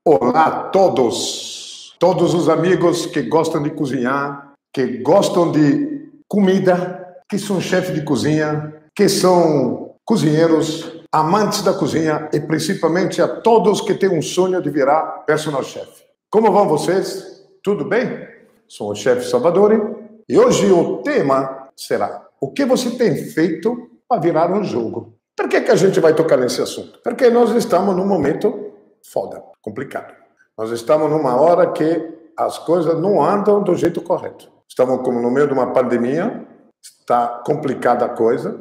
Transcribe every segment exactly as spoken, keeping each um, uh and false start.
Olá a todos, todos os amigos que gostam de cozinhar, que gostam de comida, que são chefes de cozinha, que são cozinheiros, amantes da cozinha e principalmente a todos que têm um sonho de virar personal chef. Como vão vocês? Tudo bem? Sou o chefe Salvadori e hoje o tema será: o que você tem feito para virar um jogo? Por que que a gente vai tocar nesse assunto? Porque nós estamos num momento foda, complicado. Nós estamos numa hora que as coisas não andam do jeito correto. Estamos como no meio de uma pandemia, está complicada a coisa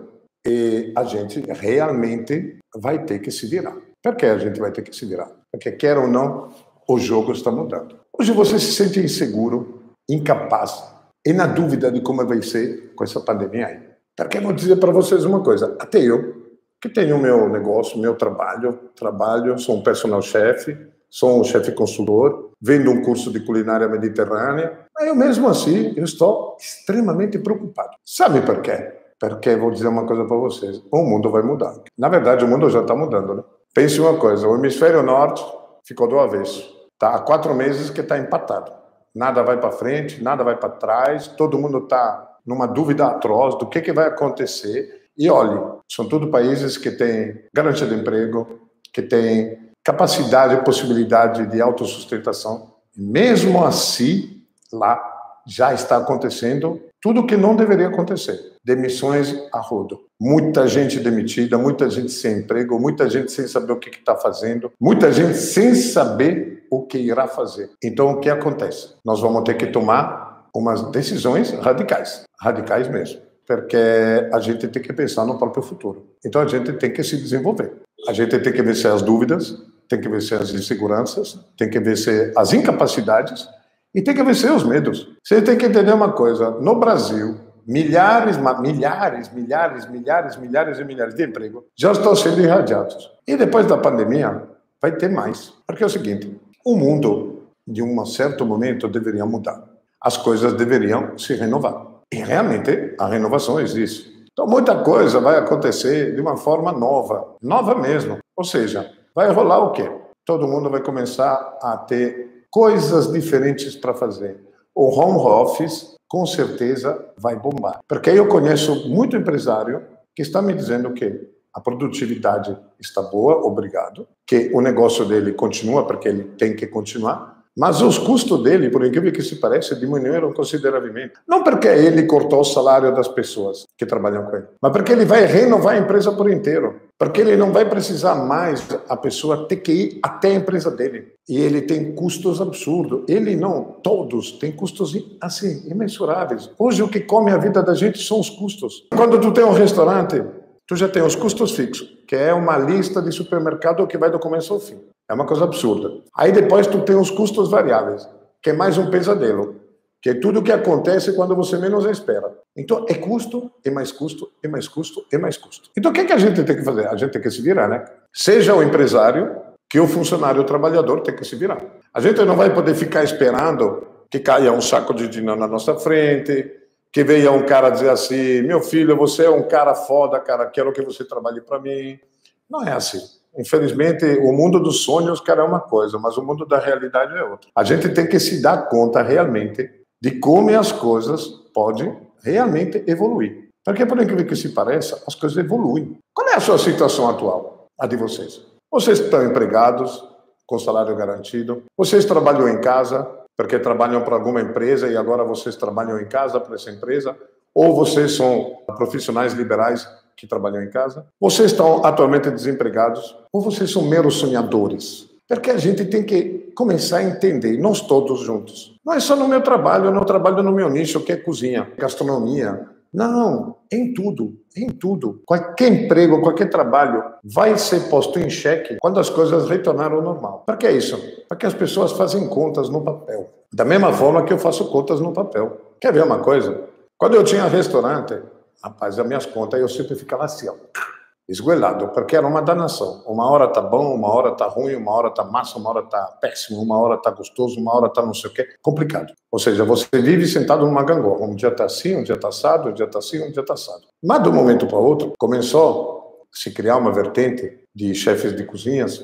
e a gente realmente vai ter que se virar. Por que a gente vai ter que se virar? Porque quer ou não, o jogo está mudando. Hoje você se sente inseguro, incapaz e na dúvida de como vai ser com essa pandemia aí. Porque eu vou dizer para vocês uma coisa, até eu, que tenho o meu negócio, meu trabalho, trabalho, sou um personal chef, sou um chefe consultor, vendo um curso de culinária mediterrânea, mas eu mesmo assim, eu estou extremamente preocupado. Sabe por quê? Porque vou dizer uma coisa para vocês, o mundo vai mudar. Na verdade, o mundo já está mudando, né? Pense uma coisa, o hemisfério norte ficou do avesso. Tá há quatro meses que está empatado. Nada vai para frente, nada vai para trás, todo mundo está numa dúvida atroz do que, que vai acontecer. E olhe, são todos países que têm garantia de emprego, que têm capacidade e possibilidade de autossustentação. E mesmo assim, lá já está acontecendo tudo o que não deveria acontecer. Demissões a rodo. Muita gente demitida, muita gente sem emprego, muita gente sem saber o que está fazendo, muita gente sem saber o que irá fazer. Então, o que acontece? Nós vamos ter que tomar umas decisões radicais, radicais mesmo. Porque a gente tem que pensar no próprio futuro. Então a gente tem que se desenvolver. A gente tem que vencer as dúvidas, tem que vencer as inseguranças, tem que vencer as incapacidades e tem que vencer os medos. Você tem que entender uma coisa, no Brasil, milhares, milhares, milhares, milhares, milhares e milhares de empregos já estão sendo irradiados. E depois da pandemia, vai ter mais. Porque é o seguinte, o mundo, de um certo momento, deveria mudar. As coisas deveriam se renovar. E realmente a renovação existe. Então muita coisa vai acontecer de uma forma nova, nova mesmo. Ou seja, vai rolar o quê? Todo mundo vai começar a ter coisas diferentes para fazer. O home office, com certeza, vai bombar. Porque eu conheço muito empresário que está me dizendo que a produtividade está boa, obrigado, que o negócio dele continua porque ele tem que continuar, mas os custos dele, por incrível que se pareça, diminuíram consideravelmente. Não porque ele cortou o salário das pessoas que trabalham com ele, mas porque ele vai renovar a empresa por inteiro. Porque ele não vai precisar mais a pessoa ter que ir até a empresa dele. E ele tem custos absurdos. Ele não, todos têm custos assim, imensuráveis. Hoje o que come a vida da gente são os custos. Quando tu tem um restaurante, tu já tem os custos fixos, que é uma lista de supermercado que vai do começo ao fim. É uma coisa absurda. Aí depois tu tem os custos variáveis, que é mais um pesadelo, que é tudo o que acontece quando você menos espera. Então é custo, é mais custo, é mais custo, é mais custo. Então o que, é que a gente tem que fazer? A gente tem que se virar, né? Seja o empresário, que o funcionário, o trabalhador tem que se virar. A gente não vai poder ficar esperando que caia um saco de dinheiro na nossa frente, que venha um cara dizer assim, meu filho, você é um cara foda, cara, quero que você trabalhe para mim. Não é assim. Infelizmente, o mundo dos sonhos, cara, é uma coisa, mas o mundo da realidade é outra. A gente tem que se dar conta realmente de como as coisas podem realmente evoluir. Porque, por incrível que se pareça, as coisas evoluem. Qual é a sua situação atual? A de vocês? Vocês estão empregados, com salário garantido? Vocês trabalham em casa, porque trabalham para alguma empresa e agora vocês trabalham em casa para essa empresa? Ou vocês são profissionais liberais que trabalham em casa? Vocês estão atualmente desempregados? Ou vocês são meros sonhadores? Porque a gente tem que começar a entender, nós todos juntos. Não é só no meu trabalho, eu não trabalho no meu nicho, que é cozinha, gastronomia. Não, em tudo, em tudo. Qualquer emprego, qualquer trabalho vai ser posto em xeque quando as coisas retornarem ao normal. Para que isso? Para que as pessoas fazem contas no papel. Da mesma forma que eu faço contas no papel. Quer ver uma coisa? Quando eu tinha restaurante, rapaz, as minhas contas, eu sempre ficava assim, ó, esgoelado, porque era uma danação. Uma hora tá bom, uma hora tá ruim, uma hora tá massa, uma hora tá péssimo, uma hora tá gostoso, uma hora tá não sei o quê. Complicado. Ou seja, você vive sentado numa gangorra. Um dia tá assim, um dia tá assado, um dia tá assim, um dia tá assado. Mas de um momento para outro, começou a se criar uma vertente de chefes de cozinhas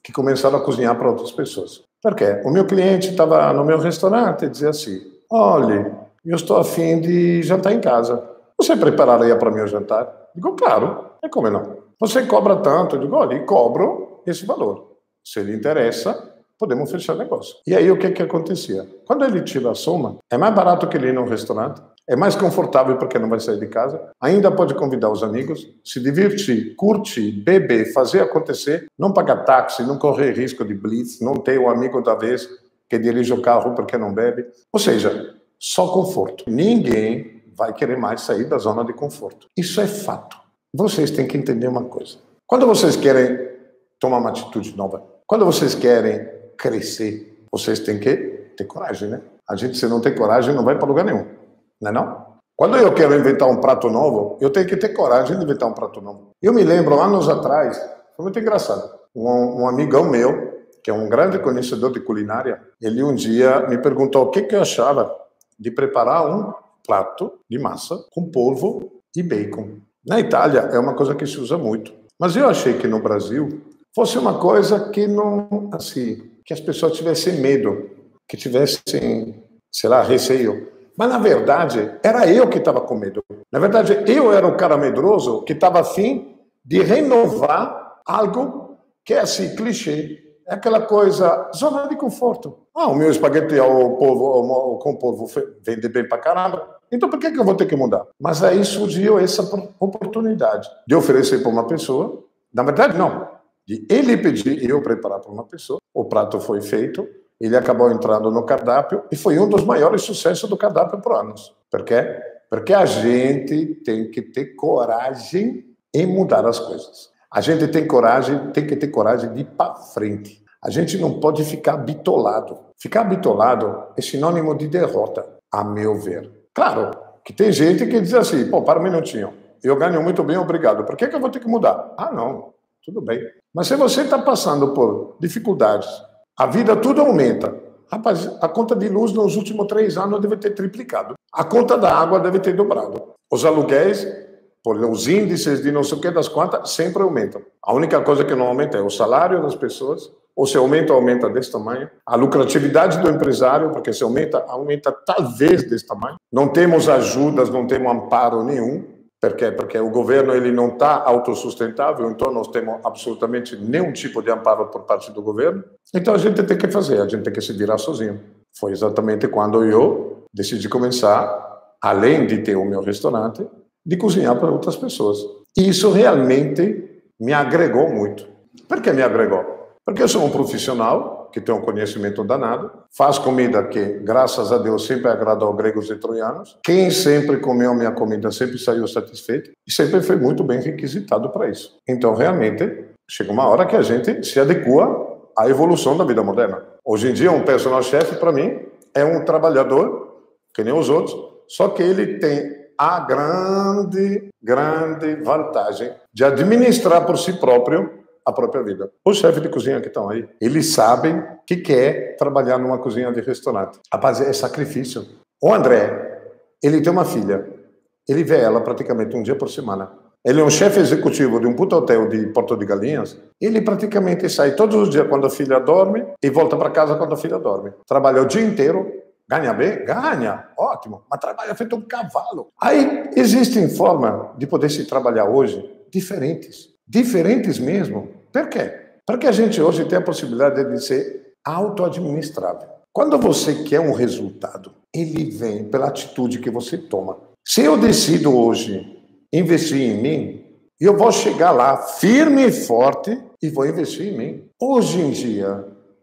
que começaram a cozinhar para outras pessoas. Por quê? O meu cliente estava no meu restaurante e dizia assim, olha, eu estou a fim de jantar em casa. Você prepararia para mim o jantar? Digo, claro, é como não. Você cobra tanto? Eu digo, olha, cobro esse valor. Se lhe interessa, podemos fechar negócio. E aí o que que acontecia? Quando ele tira a soma, é mais barato que ele ir num restaurante, é mais confortável porque não vai sair de casa, ainda pode convidar os amigos, se divertir, curtir, beber, fazer acontecer, não pagar táxi, não correr risco de blitz, não ter o amigo da vez que dirige o carro porque não bebe. Ou seja, só conforto. Ninguém vai querer mais sair da zona de conforto. Isso é fato. Vocês têm que entender uma coisa. Quando vocês querem tomar uma atitude nova, quando vocês querem crescer, vocês têm que ter coragem, né? A gente, se não tem coragem, não vai para lugar nenhum. Não é não? Quando eu quero inventar um prato novo, eu tenho que ter coragem de inventar um prato novo. Eu me lembro, anos atrás, foi muito engraçado. Um, um amigão meu, que é um grande conhecedor de culinária, ele um dia me perguntou o que, que eu achava de preparar um prato de massa com polvo e bacon. Na Itália é uma coisa que se usa muito. Mas eu achei que no Brasil fosse uma coisa que não, assim, que as pessoas tivessem medo, que tivessem, sei lá, receio. Mas, na verdade, era eu que estava com medo. Na verdade, eu era o cara medroso que estava afim de renovar algo que é assim, clichê. É aquela coisa, zona de conforto. Ah, o meu espaguete ao polvo, ao, com polvo vende bem pra caramba. Então, por que que eu vou ter que mudar? Mas aí surgiu essa oportunidade de oferecer para uma pessoa. Na verdade, não. De ele pedir e eu preparar para uma pessoa. O prato foi feito. Ele acabou entrando no cardápio e foi um dos maiores sucessos do cardápio por anos. Por quê? Porque a gente tem que ter coragem em mudar as coisas. A gente tem coragem, tem que ter coragem de ir para frente. A gente não pode ficar bitolado. Ficar bitolado é sinônimo de derrota, a meu ver. Claro que tem gente que diz assim, pô, para um minutinho, eu ganho muito bem, obrigado. Por que que eu vou ter que mudar? Ah, não, tudo bem. Mas se você está passando por dificuldades, a vida tudo aumenta. Rapaz, a conta de luz nos últimos três anos deve ter triplicado. A conta da água deve ter dobrado. Os aluguéis, por os índices de não sei o que das contas, sempre aumentam. A única coisa que não aumenta é o salário das pessoas, ou se aumenta, aumenta desse tamanho. A lucratividade do empresário, porque se aumenta, aumenta talvez desse tamanho. Não temos ajudas, não temos amparo nenhum. Por quê? Porque o governo ele não está autossustentável, então nós temos absolutamente nenhum tipo de amparo por parte do governo. Então a gente tem que fazer, a gente tem que se virar sozinho. Foi exatamente quando eu decidi começar, além de ter o meu restaurante, de cozinhar para outras pessoas. E isso realmente me agregou muito. Por que me agregou? Porque eu sou um profissional que tem um conhecimento danado, faz comida que, graças a Deus, sempre agradou gregos e troianos. Quem sempre comeu minha comida sempre saiu satisfeito e sempre foi muito bem requisitado para isso. Então, realmente, chega uma hora que a gente se adequa à evolução da vida moderna. Hoje em dia, um personal chef, para mim, é um trabalhador, que nem os outros, só que ele tem a grande, grande vantagem de administrar por si próprio a própria vida. Os chefes de cozinha que estão aí, eles sabem o que que é trabalhar numa cozinha de restaurante. Rapaz, é sacrifício. O André, ele tem uma filha. Ele vê ela praticamente um dia por semana. Ele é um chefe executivo de um puta hotel de Porto de Galinhas. Ele praticamente sai todos os dias quando a filha dorme e volta para casa quando a filha dorme. Trabalha o dia inteiro. Ganha bem? Ganha. Ótimo. Mas trabalha feito um cavalo. Aí existem formas de poder se trabalhar hoje diferentes. Diferentes mesmo. Por quê? Porque a gente hoje tem a possibilidade de ser auto-administrável. Quando você quer um resultado, ele vem pela atitude que você toma. Se eu decido hoje investir em mim, eu vou chegar lá firme e forte e vou investir em mim. Hoje em dia,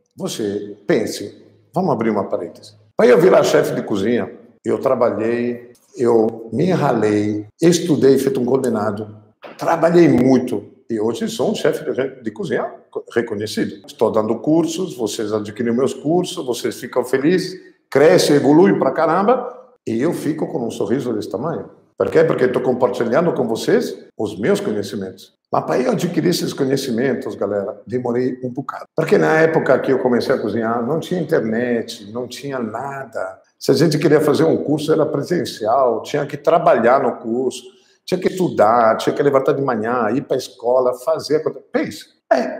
você pense, vamos abrir uma parêntese. Para eu virar chefe de cozinha, eu trabalhei, eu me ralei, estudei, feito um condenado, trabalhei muito. E hoje sou um chefe de, de cozinha reconhecido. Estou dando cursos, vocês adquirem meus cursos, vocês ficam felizes, crescem, evoluem pra caramba, e eu fico com um sorriso desse tamanho. Por quê? Porque estou compartilhando com vocês os meus conhecimentos. Mas para eu adquirir esses conhecimentos, galera, demorei um bocado. Porque na época que eu comecei a cozinhar, não tinha internet, não tinha nada. Se a gente queria fazer um curso, era presencial, tinha que trabalhar no curso, tinha que estudar, tinha que levantar de manhã, ir para a escola, fazer a coisa. Pensa, é,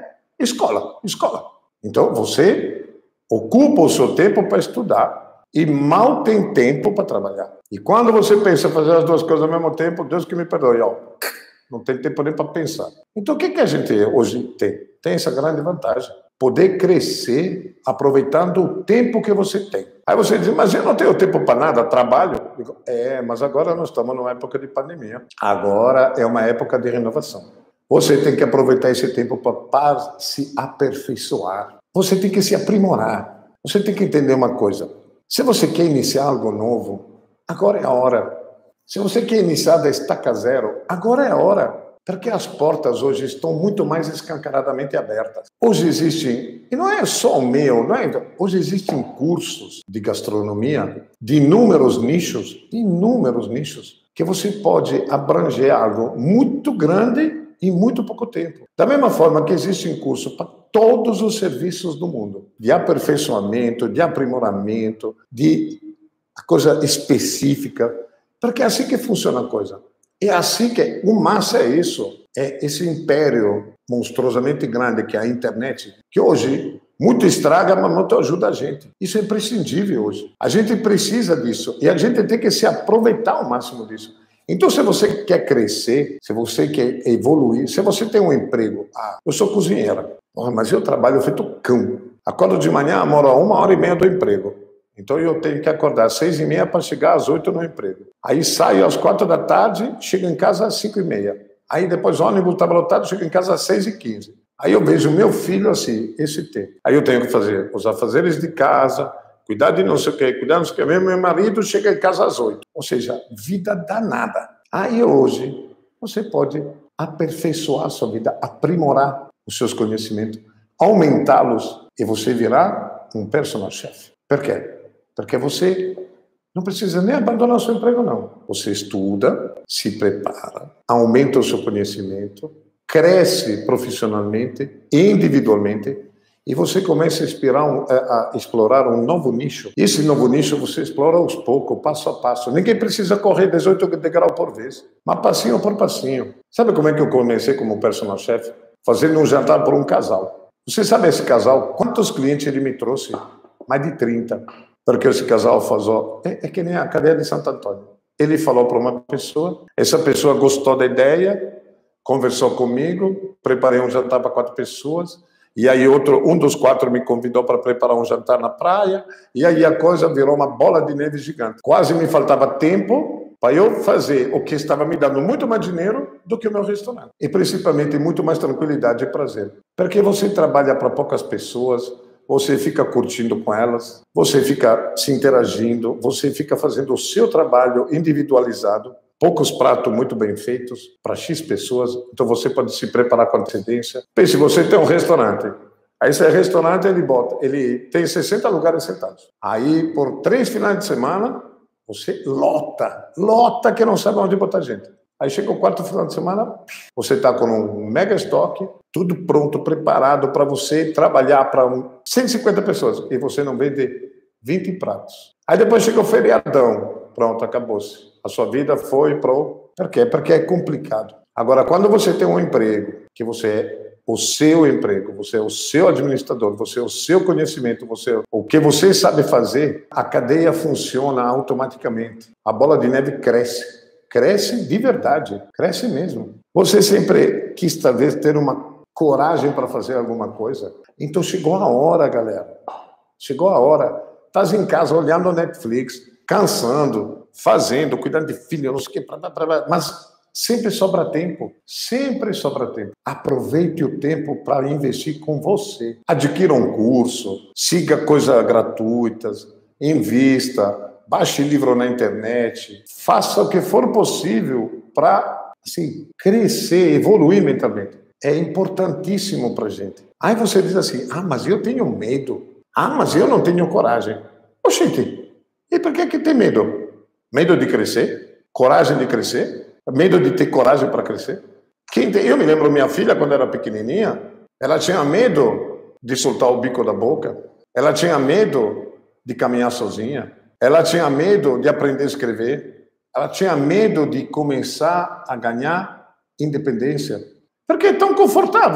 Escola, escola. Então, você ocupa o seu tempo para estudar e mal tem tempo para trabalhar. E quando você pensa em fazer as duas coisas ao mesmo tempo, Deus que me perdoe, ó, não tem tempo nem para pensar. Então, o que, que a gente hoje tem? Tem essa grande vantagem. Poder crescer aproveitando o tempo que você tem. Aí você diz, mas eu não tenho tempo para nada, trabalho. Digo, é, mas agora nós estamos numa época de pandemia. Agora é uma época de renovação. Você tem que aproveitar esse tempo para se aperfeiçoar. Você tem que se aprimorar. Você tem que entender uma coisa. Se você quer iniciar algo novo, agora é a hora. Se você quer iniciar da estaca zero, agora é a hora. Porque as portas hoje estão muito mais escancaradamente abertas. Hoje existem, e não é só o meu, não é, hoje existem cursos de gastronomia de inúmeros nichos, inúmeros nichos, que você pode abranger algo muito grande em muito pouco tempo. Da mesma forma que existem cursos para todos os serviços do mundo, de aperfeiçoamento, de aprimoramento, de coisa específica, porque é assim que funciona a coisa. É assim que o massa é isso, é esse império monstruosamente grande que é a internet, que hoje muito estraga, mas muito ajuda a gente. Isso é imprescindível hoje. A gente precisa disso e a gente tem que se aproveitar ao máximo disso. Então, se você quer crescer, se você quer evoluir, se você tem um emprego, ah, eu sou cozinheira, mas eu trabalho feito cão. Acordo de manhã, moro a uma hora e meia do emprego. Então eu tenho que acordar às seis e meia para chegar às oito no emprego. Aí saio às quatro da tarde, chego em casa às cinco e meia. Aí depois o ônibus estava lotado, chego em casa às seis e quinze. Aí eu vejo meu filho assim, esse tempo. Aí eu tenho que fazer os afazeres de casa, cuidar de não sei o quê, cuidar de não sei o quê. Meu marido chega em casa às oito. Ou seja, vida danada. Aí hoje você pode aperfeiçoar a sua vida, aprimorar os seus conhecimentos, aumentá-los e você virá um personal chef. Por quê? Porque você não precisa nem abandonar o seu emprego, não. Você estuda, se prepara, aumenta o seu conhecimento, cresce profissionalmente, individualmente, e você começa a, inspirar um, a, a explorar um novo nicho. E esse novo nicho você explora aos poucos, passo a passo. Ninguém precisa correr dezoito degraus por vez, mas passinho por passinho. Sabe como é que eu comecei como personal chef? Fazendo um jantar para um casal. Você sabe esse casal? Quantos clientes ele me trouxe? Mais de trinta. Porque esse casal faz, ó, é, é que nem a cadeia de Santo Antônio. Ele falou para uma pessoa, essa pessoa gostou da ideia, conversou comigo, preparei um jantar para quatro pessoas, e aí outro, um dos quatro me convidou para preparar um jantar na praia, e aí a coisa virou uma bola de neve gigante. Quase me faltava tempo para eu fazer o que estava me dando muito mais dinheiro do que o meu restaurante. E principalmente muito mais tranquilidade e prazer. Porque você trabalha para poucas pessoas, você fica curtindo com elas, você fica se interagindo, você fica fazendo o seu trabalho individualizado, poucos pratos muito bem feitos para X pessoas, então você pode se preparar com antecedência. Pense, você tem um restaurante, aí esse restaurante ele bota, ele tem sessenta lugares sentados. Aí por três finais de semana, você lota, lota que não sabe onde botar gente. Aí chega o quarto final de semana, você está com um mega estoque, tudo pronto, preparado para você trabalhar para um, cento e cinquenta pessoas, e você não vende vinte pratos. Aí depois chega o feriadão, pronto, acabou-se. A sua vida foi pro... Por quê? Porque é complicado. Agora, quando você tem um emprego, que você é o seu emprego, você é o seu administrador, você é o seu conhecimento, você é o que você sabe fazer, a cadeia funciona automaticamente. A bola de neve cresce. Cresce de verdade, cresce mesmo. Você sempre quis, talvez, ter uma coragem para fazer alguma coisa. Então chegou a hora, galera. Chegou a hora. Estás em casa olhando a Netflix, cansando, fazendo, cuidando de filho, não sei o que, mas sempre sobra tempo. Sempre sobra tempo. Aproveite o tempo para investir com você. Adquira um curso, siga coisas gratuitas, invista. Baixe livro na internet, faça o que for possível para assim, crescer, evoluir mentalmente. É importantíssimo para a gente. Aí você diz assim, ah, mas eu tenho medo. Ah, mas eu não tenho coragem. Oxente, e por que que tem medo? Medo de crescer? Coragem de crescer? Medo de ter coragem para crescer? Quem tem... Eu me lembro minha filha, quando era pequenininha, ela tinha medo de soltar o bico da boca. Ela tinha medo de caminhar sozinha. Ela tinha medo de aprender a escrever. Ela tinha medo de começar a ganhar independência. Porque é tão confortável.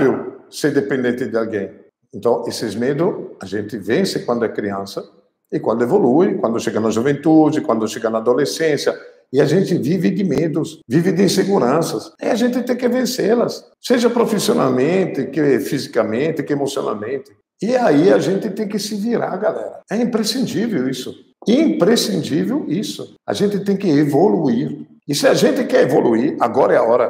ser dependente de alguém. Então, esses medos a gente vence quando é criança e quando evolui, quando chega na juventude, quando chega na adolescência. E a gente vive de medos, vive de inseguranças. E a gente tem que vencê-las, seja profissionalmente, que fisicamente, que emocionalmente. E aí a gente tem que se virar, galera. É imprescindível isso. Imprescindível isso. A gente tem que evoluir. E se a gente quer evoluir, agora é a hora.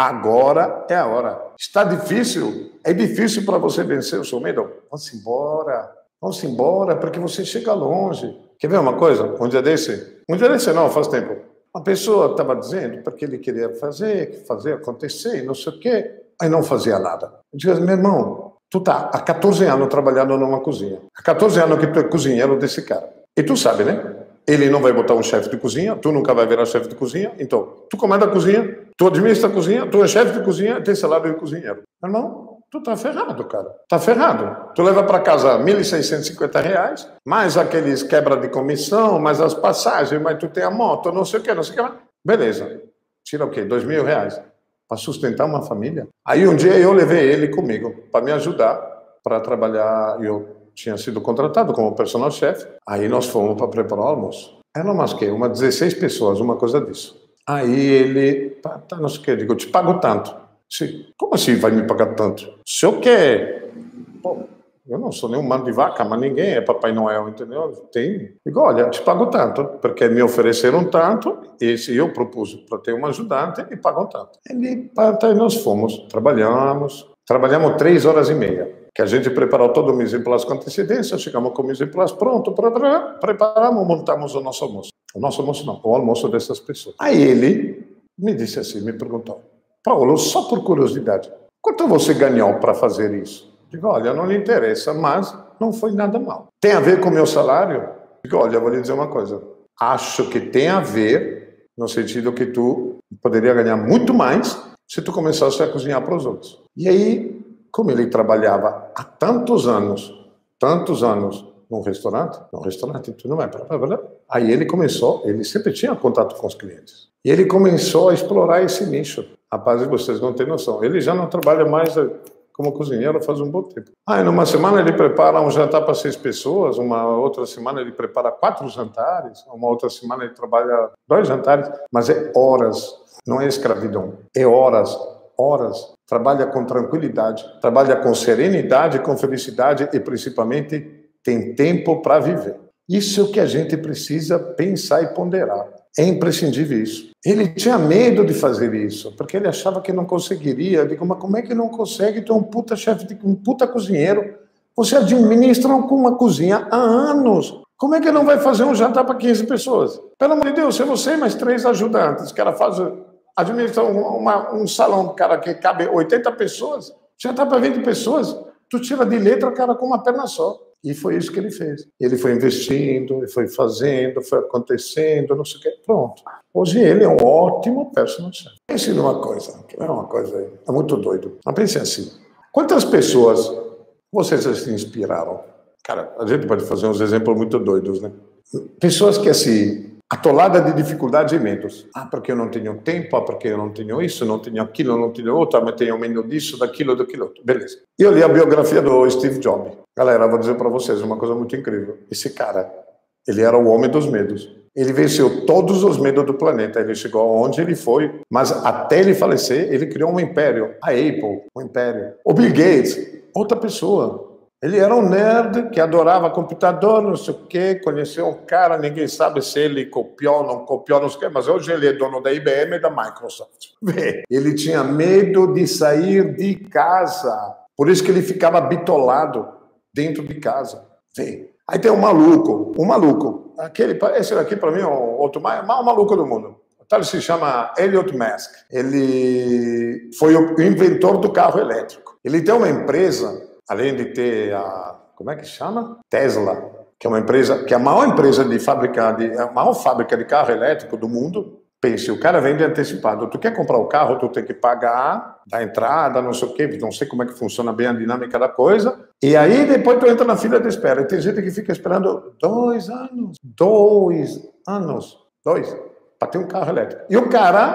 Agora é a hora. Está difícil? É difícil para você vencer o seu medo? Vamos embora. Vamos embora, porque você chega longe. Quer ver uma coisa? Um dia desse? Um dia desse não, faz tempo. Uma pessoa estava dizendo porque ele queria fazer, fazer acontecer, não sei o quê, aí não fazia nada. Eu disse, meu irmão, tu tá há quatorze anos trabalhando numa cozinha. Há quatorze anos que tu é cozinheiro desse cara. E tu sabe, né? Ele não vai botar um chefe de cozinha, tu nunca vai virar chefe de cozinha. Então, tu comanda a cozinha, tu administra a cozinha, tu é chefe de cozinha, tem salário de cozinheiro. Meu irmão, tu tá ferrado, cara. Tá ferrado. Tu leva para casa mil seiscentos e cinquenta reais, mais aqueles quebra de comissão, mais as passagens, mas tu tem a moto, não sei o que, não sei o que. Beleza. Tira o quê? Dois mil reais. Para sustentar uma família. Aí um dia eu levei ele comigo para me ajudar para trabalhar. Eu tinha sido contratado como personal chef. Aí nós fomos para preparar o almoço. Era umas que umas dezesseis pessoas, uma coisa disso. Aí ele, tá, tá, não sei o que, eu digo, eu te pago tanto. Disse, como assim vai me pagar tanto? Se eu quer, pô, eu não sou nenhum mano de vaca, mas ninguém é Papai Noel, entendeu? Tem. Digo, olha, eu te pago tanto, porque me ofereceram tanto, esse eu propus para ter um ajudante e pagam tanto. Ele, até nós fomos, trabalhamos, trabalhamos três horas e meia. Que a gente preparou todo o mise en place com antecedência, chegamos com o mise en place pronto, pra, pra, preparamos, montamos o nosso almoço. O nosso almoço não, o almoço dessas pessoas. Aí ele me disse assim, me perguntou, Paulo, só por curiosidade, quanto você ganhou para fazer isso? Digo, olha, não lhe interessa, mas não foi nada mal. Tem a ver com o meu salário? Digo, olha, vou lhe dizer uma coisa. Acho que tem a ver, no sentido que tu poderia ganhar muito mais se tu começasse a cozinhar para os outros. E aí, como ele trabalhava há tantos anos, tantos anos num restaurante, num restaurante, tu não é para. Aí ele começou, ele sempre tinha contato com os clientes. E ele começou a explorar esse nicho. Rapaz, vocês não têm noção. Ele já não trabalha mais como cozinheiro faz um bom tempo. Ah, numa semana ele prepara um jantar para seis pessoas, uma outra semana ele prepara quatro jantares, uma outra semana ele trabalha dois jantares, mas é horas, não é escravidão, é horas, horas. Trabalha com tranquilidade, trabalha com serenidade, com felicidade e principalmente tem tempo para viver. Isso é o que a gente precisa pensar e ponderar. É imprescindível isso. Ele tinha medo de fazer isso, porque ele achava que não conseguiria. Eu digo, mas como é que não consegue? Tu é um puta chefe, de, um puta cozinheiro. Você administra uma cozinha há anos. Como é que não vai fazer um jantar para quinze pessoas? Pelo amor de Deus, se você e mais três ajudantes, que ela faz, administra uma, um salão, cara, que cabe oitenta pessoas, jantar para vinte pessoas, tu tira de letra, cara, com uma perna só. E foi isso que ele fez. Ele foi investindo, ele foi fazendo, foi acontecendo, não sei o quê. Pronto. Hoje ele é um ótimo personal chef. Pense numa coisa, que é uma coisa aí, é muito doido. Mas pense assim, quantas pessoas vocês se inspiraram? Cara, a gente pode fazer uns exemplos muito doidos, né? Pessoas que, assim, atolada de dificuldades e medos. Ah, porque eu não tenho tempo, ah, porque eu não tenho isso, não tenho aquilo, não tenho outro, mas tenho medo disso, daquilo, daquilo outro. Beleza. E eu li a biografia do Steve Jobs. Galera, vou dizer para vocês uma coisa muito incrível. Esse cara, ele era o homem dos medos. Ele venceu todos os medos do planeta. Ele chegou aonde ele foi, mas até ele falecer, ele criou um império. A Apple, um império. O Bill Gates, outra pessoa. Ele era um nerd que adorava computador, não sei o quê, conheceu um cara, ninguém sabe se ele copiou ou não copiou, não sei o quê, mas hoje ele é dono da I B M e da Microsoft. Ele tinha medo de sair de casa, por isso que ele ficava bitolado dentro de casa. Aí tem um maluco, um maluco, aquele, esse daqui para mim é o outro mais, mais maluco do mundo. Ele se chama Elon Musk. Ele foi o inventor do carro elétrico. Ele tem uma empresa, além de ter a, como é que chama? Tesla, que é uma empresa, que é a maior empresa de fabricar, de, a maior fábrica de carro elétrico do mundo. Pense, o cara vende antecipado. Tu quer comprar o carro, tu tem que pagar da entrada, não sei o quê, não sei como é que funciona bem a dinâmica da coisa. E aí depois tu entra na fila de espera. E tem gente que fica esperando dois anos, dois anos, dois, para ter um carro elétrico. E o cara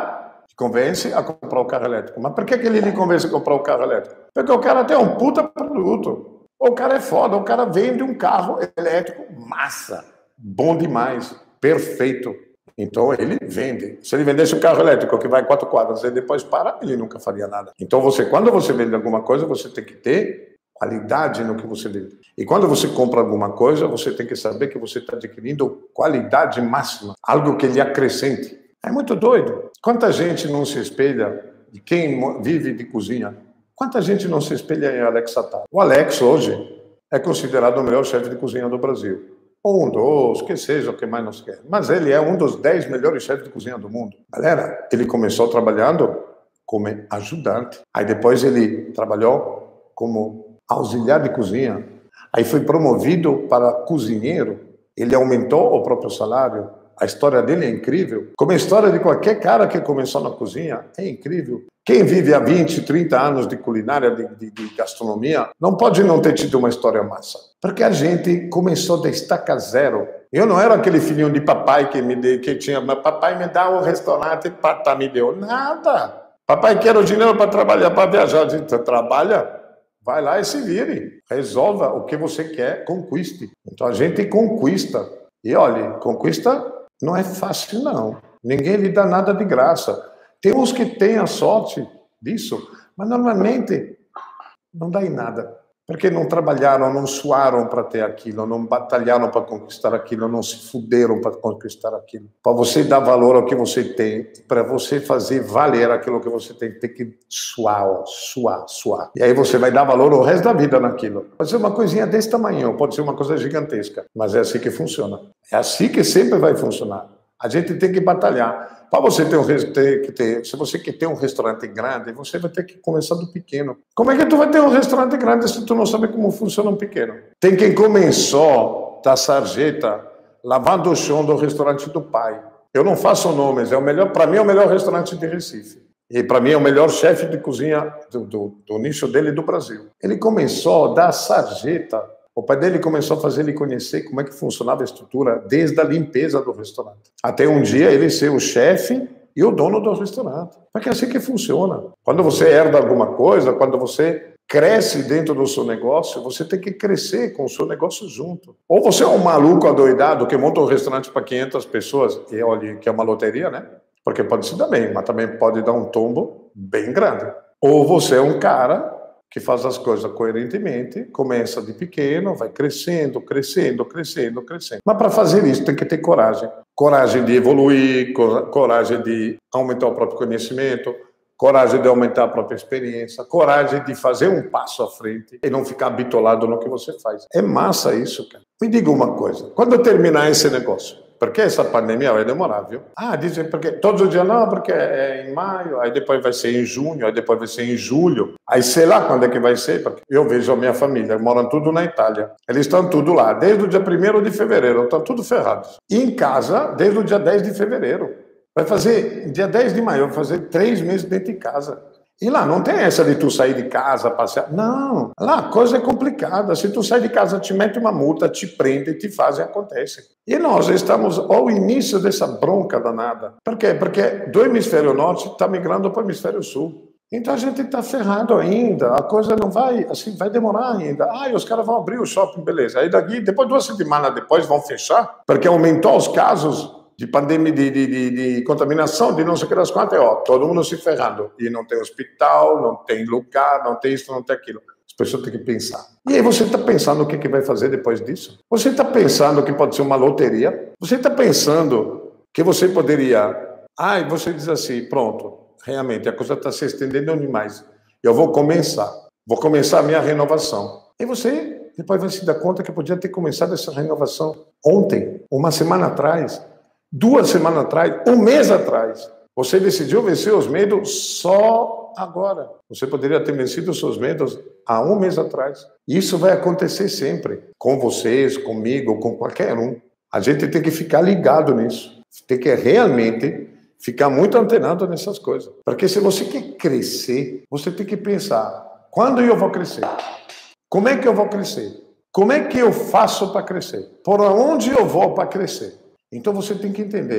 Convence a comprar o carro elétrico. Mas por que, que ele lhe convence a comprar o carro elétrico? Porque o cara tem um puta produto. O cara é foda, o cara vende um carro elétrico massa, bom demais, perfeito. Então ele vende. Se ele vendesse um carro elétrico que vai quatro quadras e depois para, ele nunca faria nada. Então você, quando você vende alguma coisa, você tem que ter qualidade no que você vende. E quando você compra alguma coisa, você tem que saber que você está adquirindo qualidade máxima, algo que lhe acrescente. É muito doido. Quanta gente não se espelha, quem vive de cozinha, quanta gente não se espelha em Alex Atala? O Alex hoje é considerado o melhor chefe de cozinha do Brasil. Ou um dos, que seja, o que mais nos quer. Mas ele é um dos dez melhores chefes de cozinha do mundo. Galera, ele começou trabalhando como ajudante. Aí depois ele trabalhou como auxiliar de cozinha. Aí foi promovido para cozinheiro. Ele aumentou o próprio salário. A história dele é incrível. Como a história de qualquer cara que começou na cozinha, é incrível. Quem vive há vinte, trinta anos de culinária, de, de, de gastronomia, não pode não ter tido uma história massa. Porque a gente começou da estaca zero. Eu não era aquele filhinho de papai que me deu, que tinha, mas papai me dá um restaurante, pata me deu. Nada. Papai quer o dinheiro para trabalhar, para viajar. Você trabalha, vai lá e se vire. Resolva o que você quer, conquiste. Então a gente conquista. E olha, conquista não é fácil, não. Ninguém lhe dá nada de graça. Tem uns que têm a sorte disso, mas normalmente não dá em nada. Porque não trabalharam, não suaram para ter aquilo, não batalharam para conquistar aquilo, não se fuderam para conquistar aquilo. Para você dar valor ao que você tem, para você fazer valer aquilo que você tem, tem que suar, ó, suar, suar. E aí você vai dar valor o resto da vida naquilo. Pode ser uma coisinha desse tamanho, pode ser uma coisa gigantesca, mas é assim que funciona. É assim que sempre vai funcionar. A gente tem que batalhar. Para você ter um ter que ter, se você quer ter um restaurante grande, você vai ter que começar do pequeno. Como é que tu vai ter um restaurante grande se tu não sabe como funciona um pequeno? Tem quem começou da sarjeta lavando o chão do restaurante do pai. Eu não faço nomes, é o melhor, para mim é o melhor restaurante de Recife. E para mim é o melhor chefe de cozinha do, do, do nicho dele do Brasil. Ele começou da sarjeta. O pai dele começou a fazer ele conhecer como é que funcionava a estrutura desde a limpeza do restaurante. Até um dia ele ser o chefe e o dono do restaurante. Porque é assim que funciona. Quando você herda alguma coisa, quando você cresce dentro do seu negócio, você tem que crescer com o seu negócio junto. Ou você é um maluco adoidado que monta um restaurante para quinhentas pessoas, e olha que é uma loteria, né? Porque pode se dar bem, mas também pode dar um tombo bem grande. Ou você é um cara que faz as coisas coerentemente, começa de pequeno, vai crescendo, crescendo, crescendo, crescendo. Mas para fazer isso tem que ter coragem. Coragem de evoluir, coragem de aumentar o próprio conhecimento, coragem de aumentar a própria experiência, coragem de fazer um passo à frente e não ficar bitolado no que você faz. É massa isso, cara. Me diga uma coisa, quando eu terminar esse negócio, porque essa pandemia vai demorar, viu? Ah, dizem porque todos os dias não, porque é em maio, aí depois vai ser em junho, aí depois vai ser em julho. Aí sei lá quando é que vai ser, porque eu vejo a minha família, moram tudo na Itália. Eles estão tudo lá, desde o dia primeiro de fevereiro, estão tudo ferrados. E em casa, desde o dia dez de fevereiro. Vai fazer, dia dez de maio, vai fazer três meses dentro de casa. E lá não tem essa de tu sair de casa, passear. Não, lá a coisa é complicada. Se tu sai de casa, te mete uma multa, te prende, te fazem, acontece. E nós estamos ao início dessa bronca danada. Por quê? Porque do hemisfério norte está migrando para o hemisfério sul. Então a gente está ferrado ainda, a coisa não vai, assim, vai demorar ainda. Ah, e os caras vão abrir o shopping, beleza. Aí daqui, depois duas semanas depois, vão fechar, porque aumentou os casos de pandemia, de, de, de, de contaminação, de não sei o que das quantas, ó, todo mundo se ferrando. E não tem hospital, não tem lugar, não tem isso, não tem aquilo. As pessoas têm que pensar. E aí você está pensando o que, que vai fazer depois disso? Você está pensando que pode ser uma loteria? Você está pensando que você poderia... Ah, e você diz assim, pronto, realmente, a coisa está se estendendo demais. Eu vou começar. Vou começar a minha renovação. E você depois vai se dar conta que podia ter começado essa renovação ontem, uma semana atrás, duas semanas atrás, um mês atrás. Você decidiu vencer os medos só agora. Você poderia ter vencido os seus medos há um mês atrás. Isso vai acontecer sempre. Com vocês, comigo, com qualquer um. A gente tem que ficar ligado nisso. Tem que realmente ficar muito antenado nessas coisas. Porque se você quer crescer, você tem que pensar, quando eu vou crescer? Como é que eu vou crescer? Como é que eu faço para crescer? Por onde eu vou para crescer? Então você tem que entender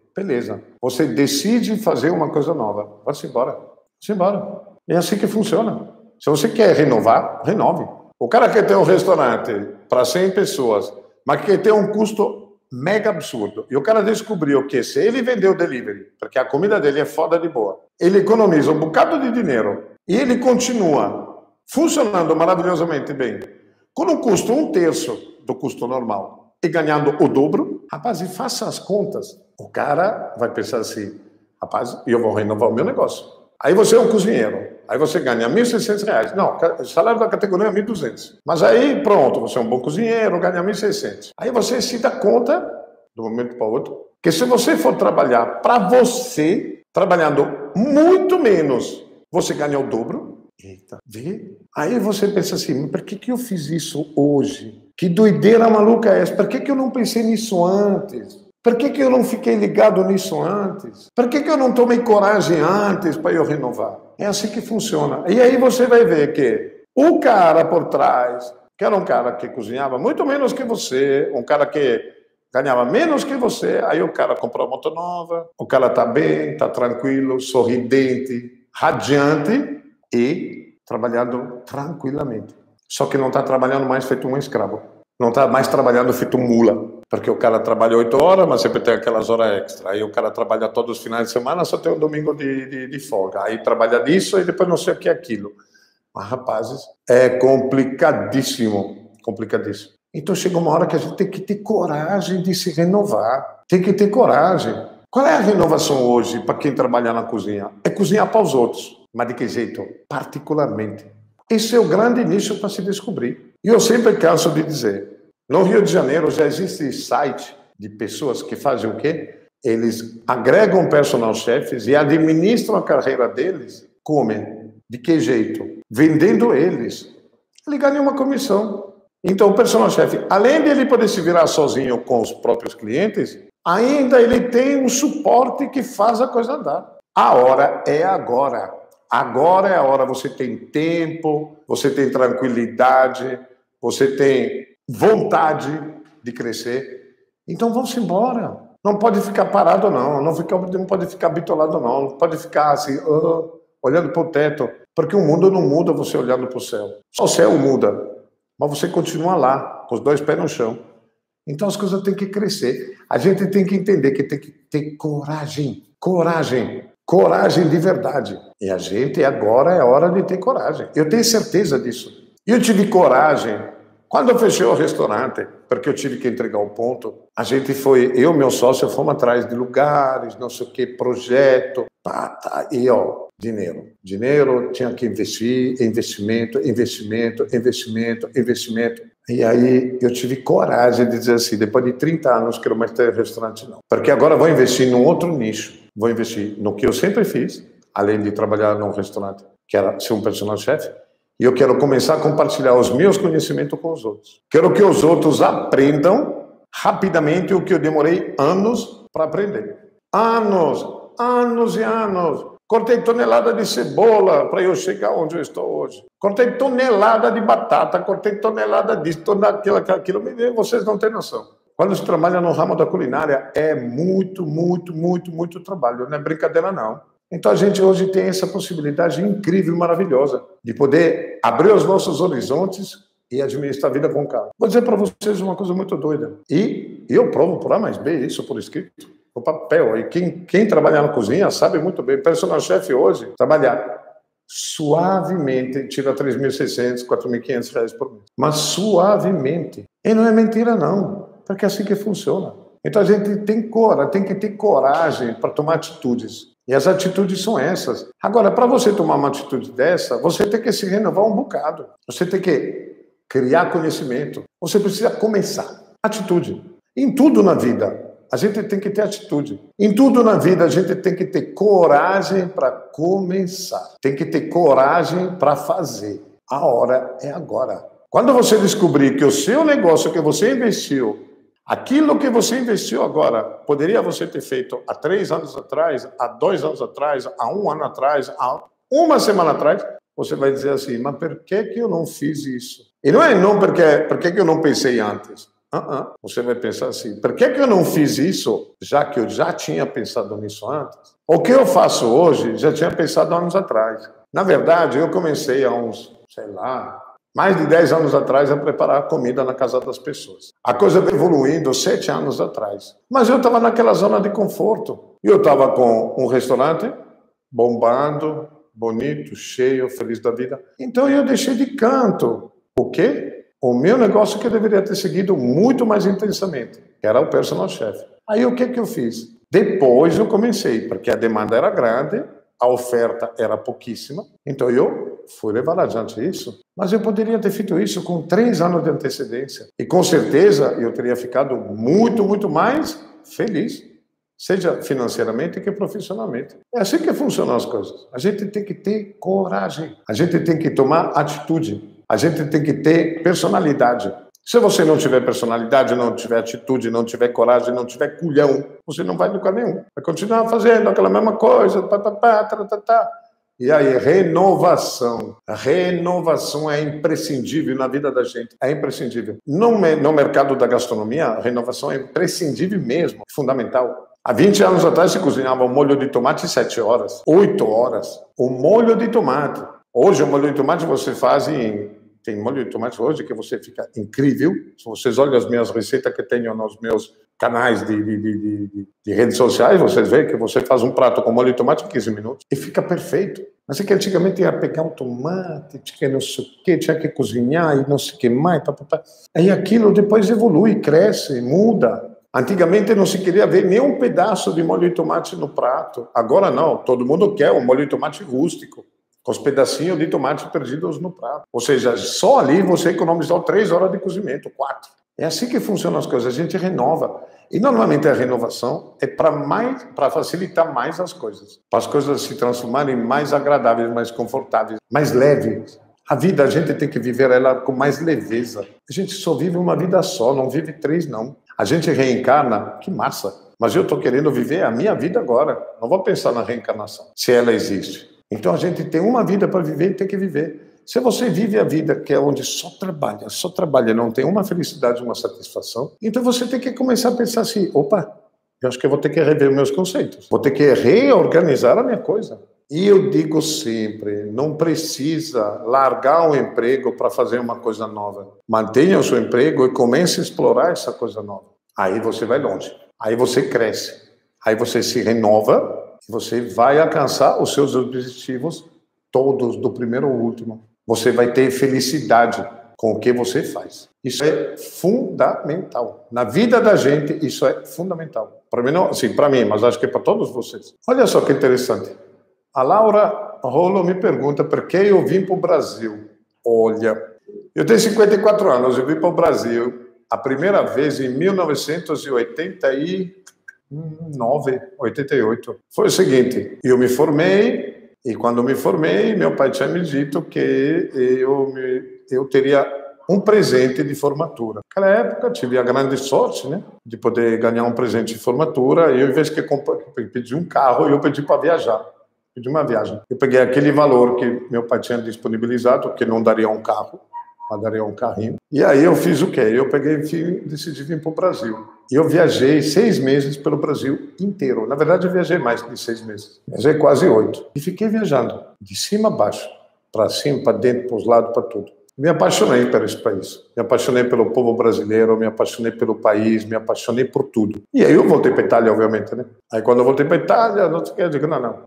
Beleza. Você decide fazer uma coisa nova. Vai-se embora. Vai-se embora. É assim que funciona. Se você quer renovar, renove. O cara quer ter um restaurante para cem pessoas, mas quer ter um custo mega absurdo. E o cara descobriu que se ele vender o delivery, porque a comida dele é foda de boa, ele economiza um bocado de dinheiro e ele continua funcionando maravilhosamente bem, com um custo um terço do custo normal e ganhando o dobro, rapaz, e faça as contas. O cara vai pensar assim, rapaz, eu vou renovar o meu negócio. Aí você é um cozinheiro, aí você ganha mil e seiscentos reais. Não, o salário da categoria é mil e duzentos. Mas aí, pronto, você é um bom cozinheiro, ganha mil e seiscentos. Aí você se dá conta, de um momento para o outro, que se você for trabalhar para você, trabalhando muito menos, você ganha o dobro. Eita, vê? Aí você pensa assim, por que, que eu fiz isso hoje? Que doideira maluca é essa? Por que, que eu não pensei nisso antes? Por que, que eu não fiquei ligado nisso antes? Por que, que eu não tomei coragem antes para eu renovar? É assim que funciona. E aí você vai ver que o cara por trás, que era um cara que cozinhava muito menos que você, um cara que ganhava menos que você, aí o cara comprou uma moto nova, o cara está bem, está tranquilo, sorridente, radiante e trabalhando tranquilamente. Só que não está trabalhando mais feito um escravo. Não está mais trabalhando feito mula. Porque o cara trabalha oito horas, mas sempre tem aquelas horas extra. Aí o cara trabalha todos os finais de semana, só tem um domingo de, de, de folga. Aí trabalha disso e depois não sei o que é aquilo. Mas, rapazes, é complicadíssimo. Complicadíssimo. Então chega uma hora que a gente tem que ter coragem de se renovar. Tem que ter coragem. Qual é a renovação hoje para quem trabalha na cozinha? É cozinhar para os outros. Mas de que jeito? Particularmente. Esse é o grande início para se descobrir. E eu sempre canso de dizer, no Rio de Janeiro já existe site de pessoas que fazem o quê? Eles agregam personal chefes e administram a carreira deles. Como? De que jeito? Vendendo eles. Ele ganha uma comissão. Então o personal chef, além de ele poder se virar sozinho com os próprios clientes, ainda ele tem um suporte que faz a coisa andar. A hora é agora. Agora é a hora. Você tem tempo, você tem tranquilidade, você tem vontade de crescer. Então vamos embora. Não pode ficar parado, não. Não, fica, não pode ficar bitolado, não. Não pode ficar assim, uh, olhando para o teto. Porque o mundo não muda você olhando para o céu. Só o céu muda. Mas você continua lá, com os dois pés no chão. Então as coisas têm que crescer. A gente tem que entender que tem que ter coragem. Coragem. Coragem de verdade. E a gente, agora é hora de ter coragem. Eu tenho certeza disso. Eu tive coragem quando eu fechei o restaurante, porque eu tive que entregar o ponto. A gente foi, eu e meu sócio, fomos atrás de lugares, não sei o que, projeto. Tá, tá, e ó, dinheiro. Dinheiro, tinha que investir, investimento, investimento, investimento, investimento. E aí eu tive coragem de dizer assim, depois de trinta anos, quero mais ter restaurante não. Porque agora eu vou investir num outro nicho. Vou investir no que eu sempre fiz, além de trabalhar num restaurante, que era ser um personal chef. E eu quero começar a compartilhar os meus conhecimentos com os outros. Quero que os outros aprendam rapidamente o que eu demorei anos para aprender. Anos, anos e anos. Cortei tonelada de cebola para eu chegar onde eu estou hoje. Cortei tonelada de batata, cortei tonelada disso, tonelada daquilo, aquilo. Vocês não têm noção. Quando se trabalha no ramo da culinária, é muito, muito, muito, muito trabalho. Não é brincadeira, não. Então a gente hoje tem essa possibilidade incrível e maravilhosa de poder abrir os nossos horizontes e administrar a vida com calma. Vou dizer para vocês uma coisa muito doida. E eu provo por A mais B isso por escrito, no papel. E quem, quem trabalha na cozinha sabe muito bem. Personal chef hoje, trabalhar suavemente, tira três mil e seiscentos, quatro mil e quinhentos reais por mês. Mas suavemente. E não é mentira, não. Porque é assim que funciona. Então a gente tem coragem, tem que ter coragem para tomar atitudes. E as atitudes são essas. Agora, para você tomar uma atitude dessa, você tem que se renovar um bocado. Você tem que criar conhecimento. Você precisa começar. Atitude. Em tudo na vida, a gente tem que ter atitude. Em tudo na vida, a gente tem que ter coragem para começar. Tem que ter coragem para fazer. A hora é agora. Quando você descobrir que o seu negócio que você investiu, aquilo que você investiu agora, poderia você ter feito há três anos atrás, há dois anos atrás, há um ano atrás, há uma semana atrás, você vai dizer assim, mas por que que eu não fiz isso? E não é não porque, por que que eu não pensei antes? Uh-uh. Você vai pensar assim, por que que eu não fiz isso, já que eu já tinha pensado nisso antes? O que eu faço hoje, já tinha pensado anos atrás. Na verdade, eu comecei há uns, sei lá, mais de dez anos atrás a preparar comida na casa das pessoas. A coisa veio evoluindo sete anos atrás. Mas eu estava naquela zona de conforto. E eu estava com um restaurante bombando, bonito, cheio, feliz da vida. Então eu deixei de canto. O quê? O meu negócio que eu deveria ter seguido muito mais intensamente, que era o personal chef. Aí o que que eu fiz? Depois eu comecei, porque a demanda era grande, a oferta era pouquíssima, então eu fui levar adiante isso. Mas eu poderia ter feito isso com três anos de antecedência. E com certeza eu teria ficado muito, muito mais feliz, seja financeiramente que profissionalmente. É assim que funcionam as coisas. A gente tem que ter coragem, a gente tem que tomar atitude. A gente tem que ter personalidade. Se você não tiver personalidade, não tiver atitude, não tiver coragem, não tiver culhão, você não vai a lugar nenhum. Vai continuar fazendo aquela mesma coisa. Pá, pá, pá, tá, tá, tá. E aí, renovação. A renovação é imprescindível na vida da gente. É imprescindível. No, no mercado da gastronomia, a renovação é imprescindível mesmo, fundamental. Há vinte anos atrás se cozinhava um molho de tomate sete horas, oito horas. O molho de tomate. Hoje o molho de tomate você faz em... Tem molho de tomate hoje que você fica incrível. Se vocês olham as minhas receitas que tenho nos meus canais de, de, de, de, de redes sociais, vocês veem que você faz um prato com molho de tomate em quinze minutos e fica perfeito. Mas é que antigamente ia pegar um tomate, tinha não sei o que, tinha que cozinhar e não sei o que mais. Pá, pá, pá. Aí aquilo depois evolui, cresce, muda. Antigamente não se queria ver nem um pedaço de molho de tomate no prato. Agora não, todo mundo quer um molho de tomate rústico, com os pedacinhos de tomate perdidos no prato. Ou seja, só ali você economizou três horas de cozimento, quatro. É assim que funcionam as coisas, a gente renova. E normalmente a renovação é para mais, para facilitar mais as coisas, para as coisas se transformarem mais agradáveis, mais confortáveis, mais leves. A vida, a gente tem que viver ela com mais leveza. A gente só vive uma vida só, não vive três, não. A gente reencarna, que massa. Mas eu estou querendo viver a minha vida agora. Não vou pensar na reencarnação, se ela existe. Então a gente tem uma vida para viver e tem que viver. Se você vive a vida que é onde só trabalha, só trabalha, não tem uma felicidade, uma satisfação, então você tem que começar a pensar assim, opa, eu acho que eu vou ter que rever meus conceitos, vou ter que reorganizar a minha coisa. E eu digo sempre, não precisa largar um emprego para fazer uma coisa nova. Mantenha o seu emprego e comece a explorar essa coisa nova. Aí você vai longe, aí você cresce, aí você se renova, você vai alcançar os seus objetivos todos, do primeiro ao último. Você vai ter felicidade com o que você faz. Isso é fundamental. Na vida da gente, isso é fundamental. Para mim, não, sim, para mim, mas acho que é para todos vocês. Olha só que interessante. A Laura Rolo me pergunta por que eu vim para o Brasil. Olha, eu tenho cinquenta e quatro anos, eu vim para o Brasil a primeira vez em mil novecentos e oitenta e nove, oitenta e oito. Foi o seguinte, eu me formei e quando me formei, meu pai tinha me dito que eu, me, eu teria um presente de formatura. Naquela época tive a grande sorte, né, de poder ganhar um presente de formatura. E eu, em vez de pedir um carro, eu pedi para viajar. Pedi uma viagem. Eu peguei aquele valor que meu pai tinha disponibilizado, que não daria um carro, mas daria um carrinho. E aí eu fiz o quê? Eu peguei e decidi vir para o Brasil. E eu viajei seis meses pelo Brasil inteiro. Na verdade, eu viajei mais de seis meses. Viajei quase oito. E fiquei viajando, de cima a baixo, para cima, para dentro, para os lados, para tudo. Me apaixonei por esse país. Me apaixonei pelo povo brasileiro, me apaixonei pelo país, me apaixonei por tudo. E aí eu voltei para a Itália, obviamente, né? Aí quando eu voltei para a Itália, não sei o que, eu digo, não, não.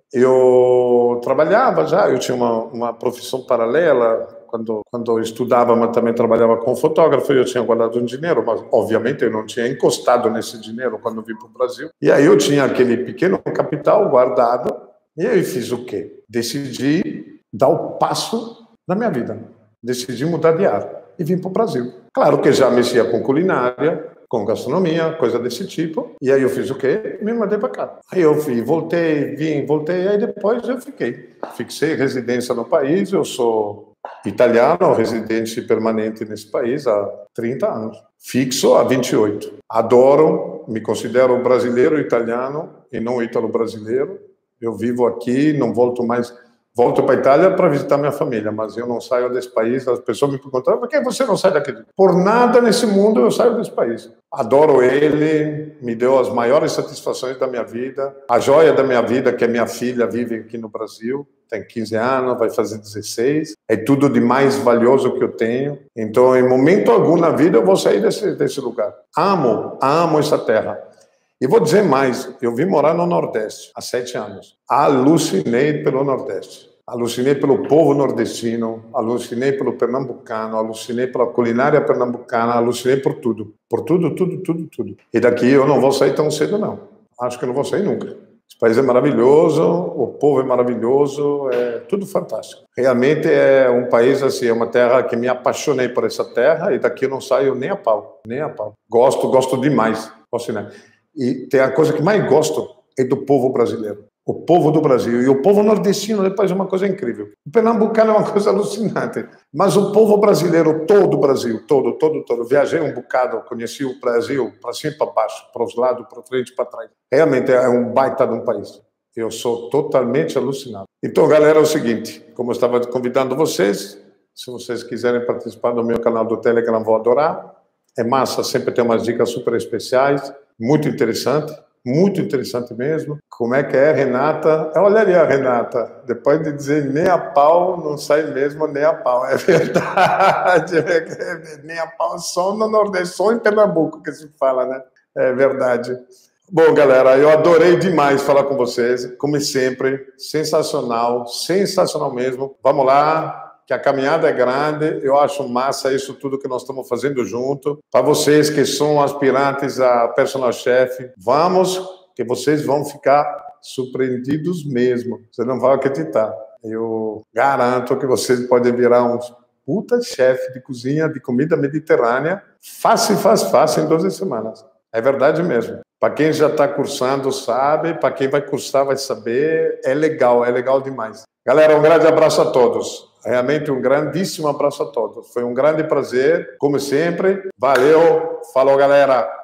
Eu trabalhava já, eu tinha uma, uma profissão paralela. Quando, quando eu estudava, mas também trabalhava como fotógrafo, eu tinha guardado um dinheiro, mas obviamente eu não tinha encostado nesse dinheiro quando eu vim para o Brasil. E aí eu tinha aquele pequeno capital guardado, e aí eu fiz o quê? Decidi dar o passo na minha vida. Decidi mudar de ar e vim para o Brasil. Claro que já mexia com culinária, com gastronomia, coisa desse tipo. E aí eu fiz o quê? Me mandei para cá. Aí eu fui, voltei, vim, voltei, aí depois eu fiquei. Fixei residência no país, eu sou italiano, residente permanente nesse país há trinta anos. Fixo há vinte e oito. Adoro, me considero brasileiro italiano e não ítalo-brasileiro. Eu vivo aqui, não volto mais Volto para a Itália para visitar minha família, mas eu não saio desse país. As pessoas me perguntam, por que você não sai daqui? Por nada nesse mundo eu saio desse país. Adoro ele, me deu as maiores satisfações da minha vida. A joia da minha vida, que é minha filha, vive aqui no Brasil, tem quinze anos, vai fazer dezesseis. É tudo de mais valioso que eu tenho. Então, em momento algum na vida, eu vou sair desse, desse lugar. Amo, amo essa terra. E vou dizer mais, eu vim morar no Nordeste há sete anos. Alucinei pelo Nordeste. Alucinei pelo povo nordestino, alucinei pelo pernambucano, alucinei pela culinária pernambucana, alucinei por tudo. Por tudo, tudo, tudo, tudo. E daqui eu não vou sair tão cedo, não. Acho que não vou sair nunca. Esse país é maravilhoso, o povo é maravilhoso, é tudo fantástico. Realmente é um país, assim, é uma terra que me apaixonei por essa terra e daqui eu não saio nem a pau, nem a pau. Gosto, gosto demais. Gosto demais. E tem a coisa que mais gosto é do povo brasileiro. O povo do Brasil. E o povo nordestino depois é uma coisa incrível. O pernambucano é uma coisa alucinante. Mas o povo brasileiro, todo o Brasil, todo, todo, todo. Viajei um bocado, conheci o Brasil para cima e para baixo, para os lados, para frente e para trás. Realmente é um baita de um país. Eu sou totalmente alucinado. Então, galera, é o seguinte. Como eu estava convidando vocês, se vocês quiserem participar do meu canal do Telegram, vou adorar. É massa, sempre tem umas dicas super especiais. Muito interessante, muito interessante mesmo. Como é que é, Renata? Olha ali a Renata. Depois de dizer nem a pau, não sai mesmo nem a pau. É verdade. Nem a pau, só no Nordeste, só em Pernambuco que se fala, né? É verdade. Bom, galera, eu adorei demais falar com vocês. Como sempre, sensacional, sensacional mesmo. Vamos lá. Que a caminhada é grande, eu acho massa isso tudo que nós estamos fazendo junto. Para vocês que são aspirantes a personal chef, vamos, que vocês vão ficar surpreendidos mesmo. Você não vai acreditar. Eu garanto que vocês podem virar uns puta chefe de cozinha, de comida mediterrânea, fácil, fácil, fácil, em doze semanas. É verdade mesmo. Para quem já está cursando, sabe. Para quem vai cursar, vai saber. É legal, é legal demais. Galera, um grande abraço a todos. Realmente um grandíssimo abraço a todos. Foi um grande prazer, como sempre. Valeu. Falou, galera.